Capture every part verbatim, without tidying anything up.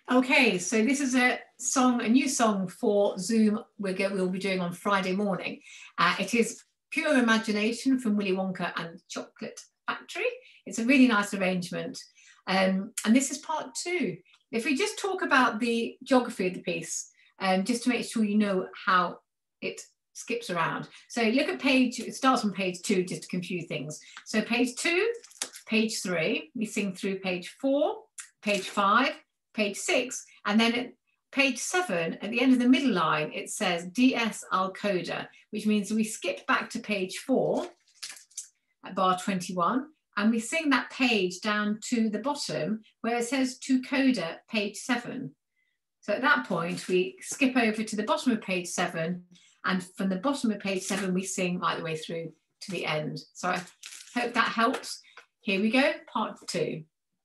Okay, so this is a song, a new song for Zoom we're go, we'll be doing on Friday morning. Uh, it is Pure Imagination from Willy Wonka and the Chocolate Factory. It's a really nice arrangement. Um, and this is part two. If we just talk about the geography of the piece, um, just to make sure you know how it skips around. So look at page, it starts on page two just to confuse things. So page two, page three, we sing through page four, page five, page six, and then at page seven, at the end of the middle line, it says D S Al Coda, which means we skip back to page four at bar twenty-one, and we sing that page down to the bottom where it says to Coda, page seven. So at that point, we skip over to the bottom of page seven, and from the bottom of page seven, we sing right the way through to the end. So I hope that helps. Here we go, part two.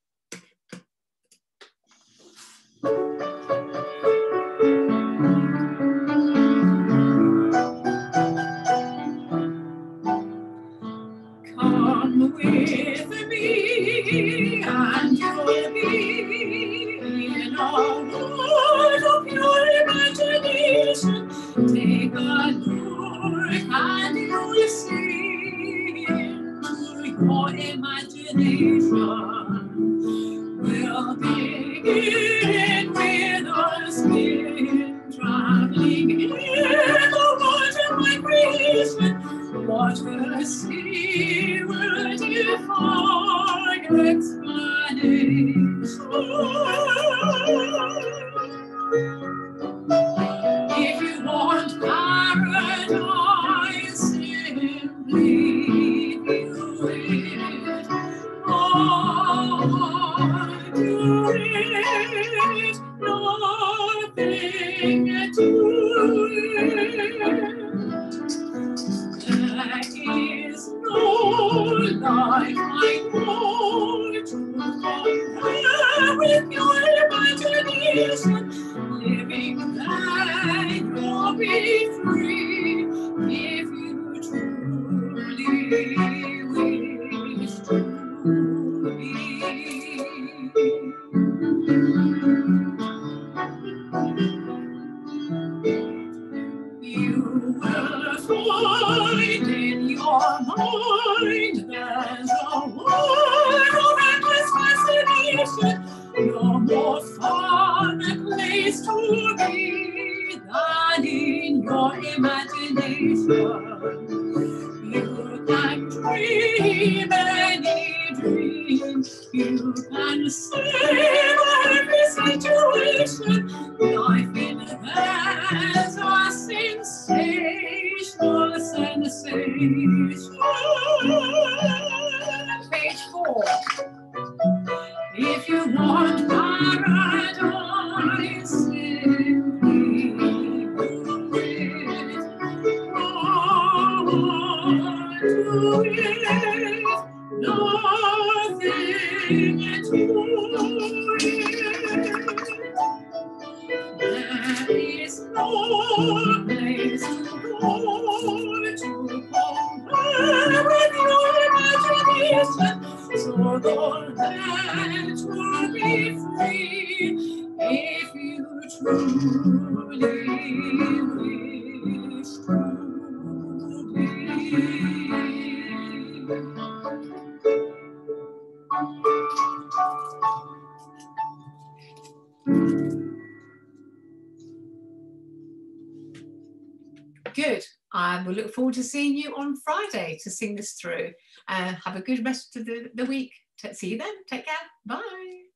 Come with me and you'll be in a world of your imagination. Take a look and you'll see into your imagination. We'll begin with a spin, traveling in the world of my creation. What we'll see will defy explanation. If you want paradise, simply do it. Oh, do it, nothing to it. There is no life I know to compare with your imagination. Living there, you'll be free if you truly wish to be. You will find in your mind there's a world of endless fascination. You're more fun a place to be than in your imagination. You can dream any dream. You can save every situation. Life in there's a sensational sensation. Page four. If you want paradise, simply do it. Oh, do it. Nothing to it. There is no place to go to compare with your imagination. So don't let will be free if you truly wish to be. Good. And we'll look forward to seeing you on Friday to sing this through. Uh, have a good rest of the, the week. See you then. Take care. Bye.